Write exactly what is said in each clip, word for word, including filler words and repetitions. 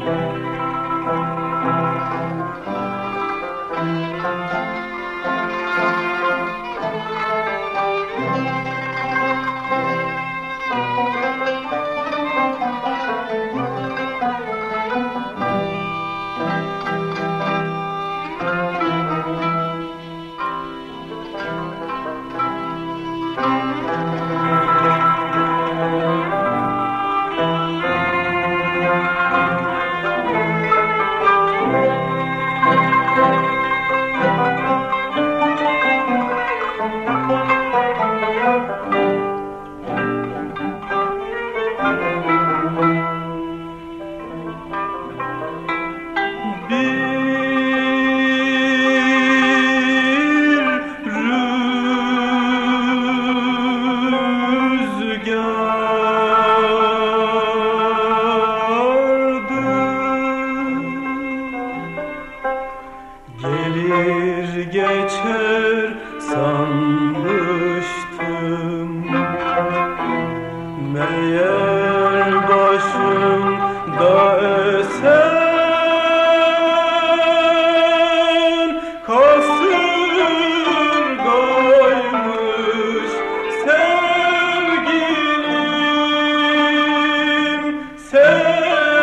Gelir geçer sanmıştım, meğer başımda esen kasırgaymış sevgilim, sevgilim.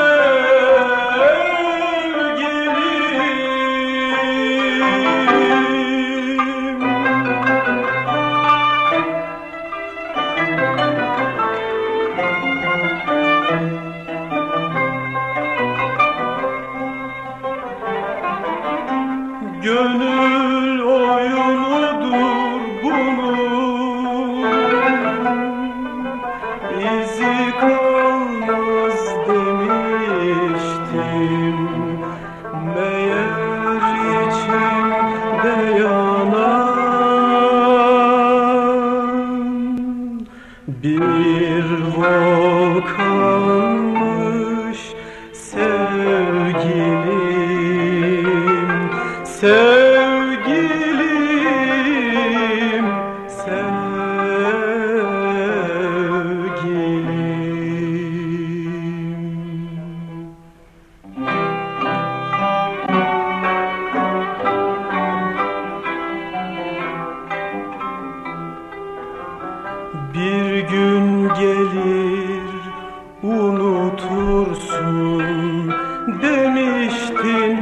Gönül oyunudur bunun, izi kalmaz demiştim, meğer içimde yanan bir volkanmış sevgilim, sevgilim, sevgilim. Bir gün gelir unutursun demiştin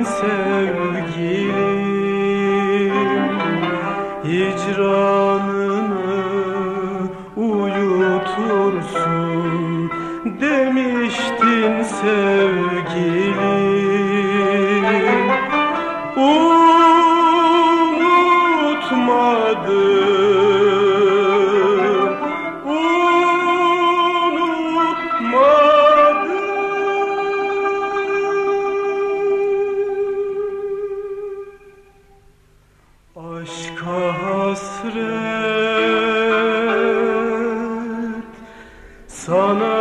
sevgilim, hicranını uyutursun demiştin sevgilim. Unutmadım, unutmadım. Aşka hasret, sana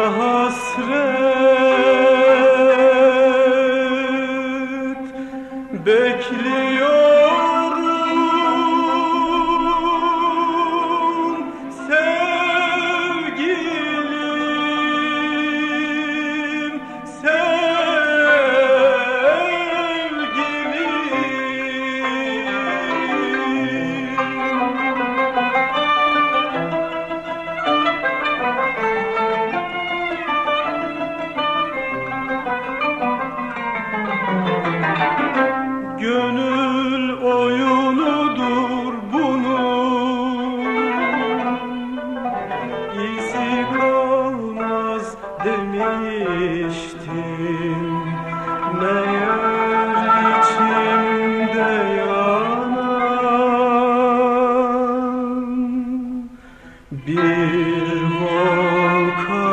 hasret, bekliyorum sevgilim, gönül oyunudur bunun, izi kalmaz demiştim, meğer içimde yanan bir volkan.